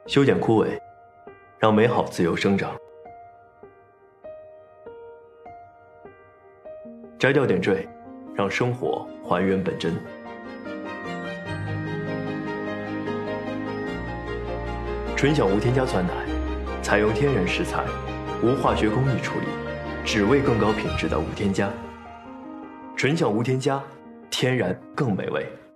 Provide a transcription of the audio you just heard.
修剪枯萎，让美好自由生长。摘掉点缀，让生活还原本真。纯享无添加酸奶，采用天然食材，无化学工艺处理，只为更高品质的无添加。纯享无添加，天然更美味。